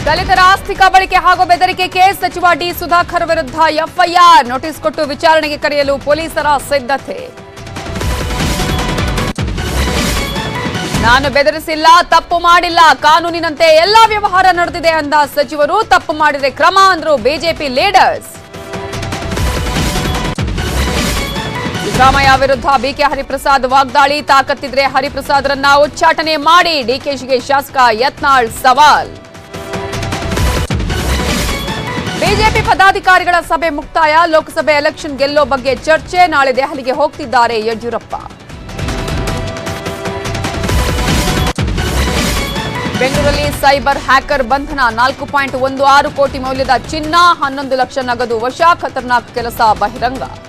ದಲಿತರ ಆಸ್ತಿ ಕಬಳಿಕೆ ಹಾಗೂ ಬೆದರಿಕೆ ಕೇಸ್ ಸಚಿವ ಡಿ ಸುಧಾಕರ್ ವಿರುದ್ಧ ಎಫ್ಐಆರ್ ನೋಟಿಸ್ ಕೊಟ್ಟು ವಿಚಾರಣೆಗೆ ಕರೆಯಲು ಪೊಲೀಸರ ಸಿದ್ಧತೆ. ನಾನು ಬೆದರಿಸಿಲ್ಲ, ತಪ್ಪು ಮಾಡಿಲ್ಲ, ಕಾನೂನಿನಂತೆ ಎಲ್ಲಾ ವ್ಯವಹಾರ ನಡೆದಿದೆ ಅಂದ ಸಚಿವರು. ತಪ್ಪು ಮಾಡಿದ್ರೆ ಕ್ರಮ ಅಂದ್ರು ಬಿಜೆಪಿ ಲೀಡರ್ಸ್. ಸಿದ್ದರಾಮಯ್ಯ ವಿರುದ್ಧ ಬಿಕೆ ಹರಿಪ್ರಸಾದ್ ವಾಗ್ದಾಳಿ. ತಾಕತ್ತಿದ್ರೆ ಹರಿಪ್ರಸಾದ್ರನ್ನ ಉಚ್ಚಾಟನೆ ಮಾಡಿ, ಡಿಕೆಶಿಗೆ ಶಾಸಕ ಯತ್ನಾಳ್ ಸವಾಲ್. ಬಿಜೆಪಿ ಪದಾಧಿಕಾರಿಗಳ ಸಭೆ ಮುಕ್ತಾಯ. ಲೋಕಸಭೆ ಎಲೆಕ್ಷನ್ ಗೆಲ್ಲೋ ಬಗ್ಗೆ ಚರ್ಚೆ. ನಾಳೆ ದೆಹಲಿಗೆ ಹೋಗ್ತಿದ್ದಾರೆ ಯಡಿಯೂರಪ್ಪ. ಬೆಂಗಳೂರಲ್ಲಿ ಸೈಬರ್ ಹ್ಯಾಕರ್ ಬಂಧನ. 4.16 ಕೋಟಿ ಮೌಲ್ಯದ ಚಿನ್ನ, 11 ಲಕ್ಷ ನಗದು ವಶ. ಖತರ್ನಾಕ್ ಕೆಲಸ ಬಹಿರಂಗ.